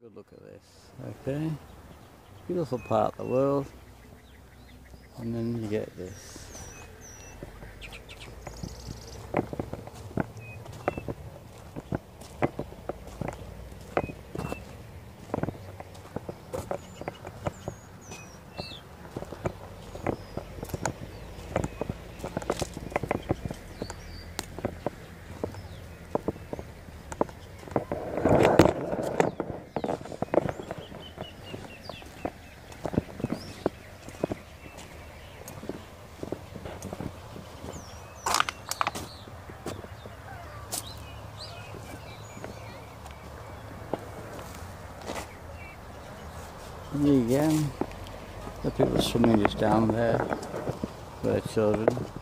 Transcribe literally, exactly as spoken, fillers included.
Good look at this, okay? Beautiful part of the world, and then you get this. There you go. The people swimming just down there with their children.